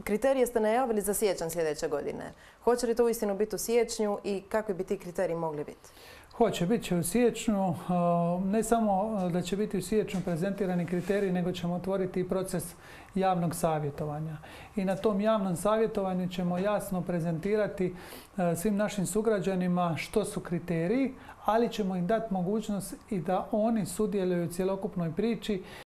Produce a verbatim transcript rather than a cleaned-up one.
Kriterije ste najavili za siječanj sljedeće godine. Hoće li to uistinu biti u siječnju i kakvi bi ti kriteriji mogli biti? Hoće, bit će u siječnju. Ne samo da će biti u siječnju prezentirani kriteriji, nego ćemo otvoriti i proces javnog savjetovanja. I na tom javnom savjetovanju ćemo jasno prezentirati svim našim sugrađanima što su kriteriji, ali ćemo im dati mogućnost i da oni sudjeluju u cjelokupnoj priči